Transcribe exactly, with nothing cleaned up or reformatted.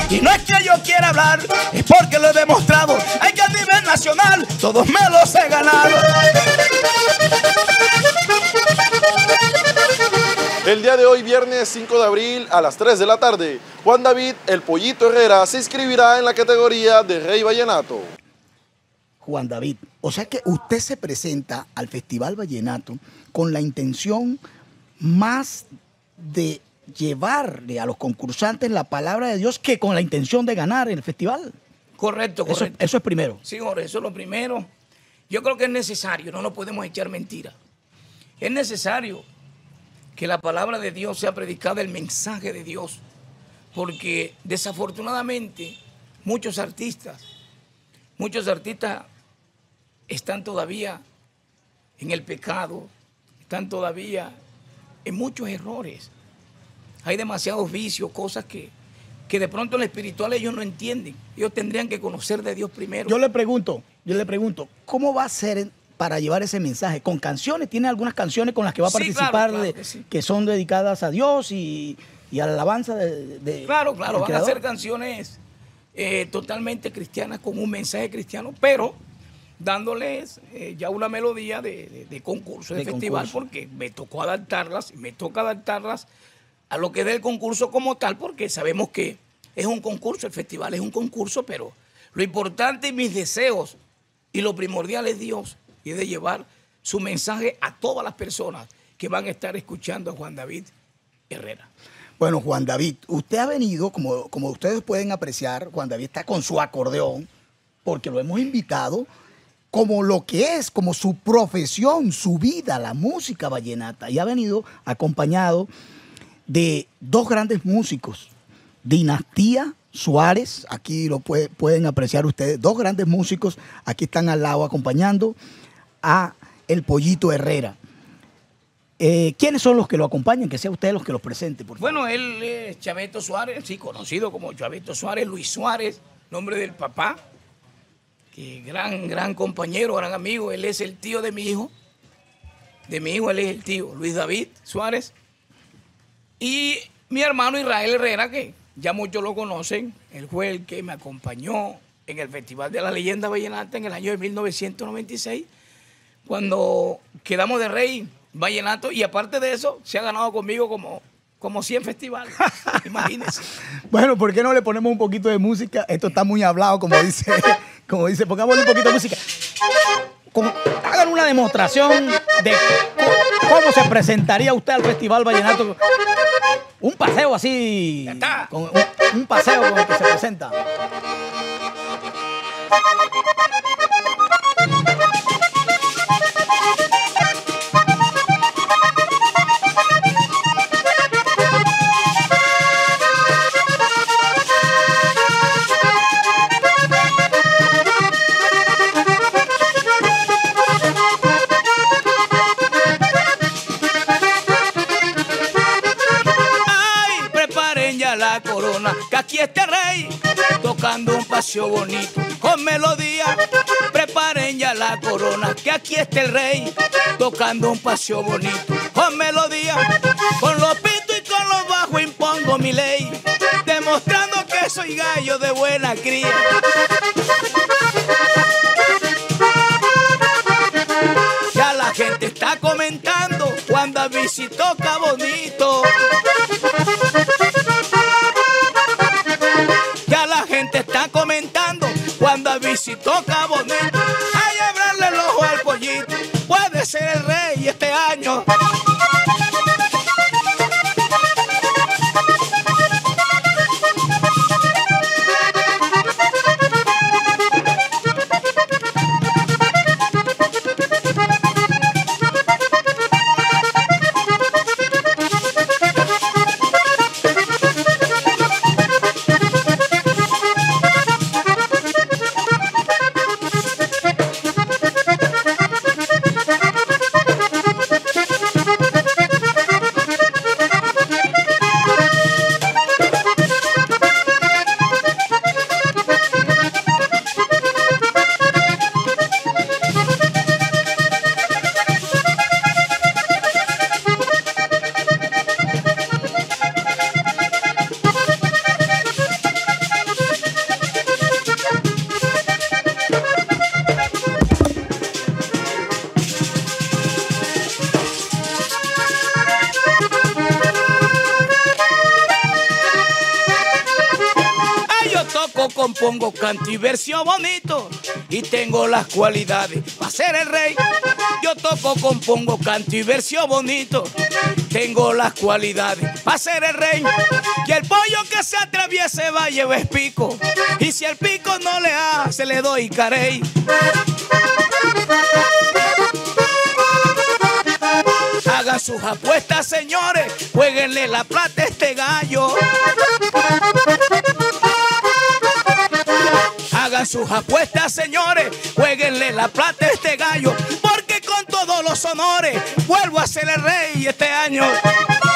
Y no es que yo quiera hablar, es porque lo he demostrado. Hay que a nivel nacional, todos me los he ganado. El día de hoy, viernes cinco de abril, a las tres de la tarde, Juan David El Pollito Herrera se inscribirá en la categoría de Rey Vallenato. Juan David, o sea que usted se presenta al Festival Vallenato con la intención más de llevarle a los concursantes la palabra de Dios que con la intención de ganar el festival. Correcto, correcto. Eso, eso es primero. Sí, Jorge, eso es lo primero. Yo creo que es necesario, no nos podemos echar mentiras. Es necesario que la palabra de Dios sea predicada, el mensaje de Dios, porque desafortunadamente muchos artistas, muchos artistas están todavía en el pecado, están todavía en muchos errores. Hay demasiados vicios, cosas que, que de pronto en lo espiritual ellos no entienden. Ellos tendrían que conocer de Dios primero. Yo le pregunto, yo le pregunto, ¿cómo va a ser para llevar ese mensaje? ¿Con canciones? ¿Tiene algunas canciones con las que va a Sí, participar claro, claro de, que sí. que son dedicadas a Dios y, y a la alabanza de, de Claro, claro, del van a Creador? hacer canciones eh, totalmente cristianas con un mensaje cristiano, pero dándoles eh, ya una melodía de, de, de concurso, de, De festival, concurso. porque me tocó adaptarlas, y me toca adaptarlas a lo que es el concurso como tal, porque sabemos que es un concurso, el festival es un concurso, pero lo importante y mis deseos y lo primordial es Dios, y es de llevar su mensaje a todas las personas que van a estar escuchando a Juan David Herrera. Bueno, Juan David, usted ha venido, como, como ustedes pueden apreciar, Juan David está con su acordeón, porque lo hemos invitado como lo que es, como su profesión, su vida, la música vallenata. Y ha venido acompañado de dos grandes músicos, Dinastía Suárez, aquí lo puede, pueden apreciar ustedes, dos grandes músicos, aquí están al lado acompañando a El Pollito Herrera. Eh, ¿Quiénes son los que lo acompañan? Que sea usted los que los presente, por favor. Bueno, él es Chaveto Suárez, sí, conocido como Chaveto Suárez, Luis Suárez, nombre del papá, que gran, gran compañero, gran amigo. Él es el tío de mi hijo, de mi hijo él es el tío, Luis David Suárez. Y mi hermano Israel Herrera, que ya muchos lo conocen, él fue el que me acompañó en el Festival de la Leyenda Vallenata en el año de mil novecientos noventa y seis, cuando quedamos de rey vallenato, y aparte de eso, se ha ganado conmigo como, como cien festivales. Imagínense. Bueno, ¿por qué no le ponemos un poquito de música? Esto está muy hablado, como dice, como dice, pongámosle un poquito de música. Como, hagan una demostración de cómo, cómo se presentaría usted al Festival Vallenato. Un paseo así, Ya está. con un, un paseo con el que se presenta. Ay, preparen ya la corona, que aquí está el rey, tocando un paseo bonito con melodía. Preparen ya la corona, que aquí está el rey, tocando un paseo bonito con melodía. Con los pitos y con los bajos impongo mi ley, demostrando que soy gallo de buena cría. Ya la gente está comentando, Juan David si toca bonito. Ya la gente está comentando, Juan David si toca bonito. Hay que abrirle el ojo al pollito, puede ser el rey este año. toco, compongo, canto y versión bonito y tengo las cualidades para ser el rey. Yo toco, compongo, canto y versión bonito, tengo las cualidades para ser el rey. Y el pollo que se atraviese va a llevar pico, y si el pico no le hace le doy carey. Hagan sus apuestas, señores, jueguenle la plata a este gallo. Hagan sus apuestas, señores, jueguenle la plata a este gallo, porque con todos los honores vuelvo a ser el rey este año.